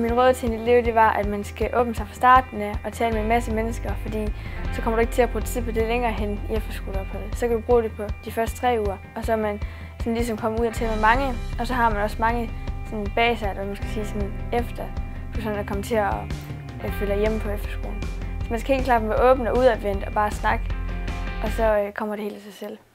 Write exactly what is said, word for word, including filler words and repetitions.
Min råd til en elev, det var, at man skal åbne sig fra starten af og tale med en masse mennesker, fordi så kommer du ikke til at bruge tid på det længere hen i efterskoleopholdet. Så kan du bruge det på de første tre uger, og så er man sådan ligesom kommet ud og tale med mange, og så har man også mange sådan baser, eller man skal sige sådan efter, du sådan at komme til at, at følge hjemme på efterskolen. Så man skal helt klart være åben og udadvendt og bare snakke, og så kommer det helt af sig selv.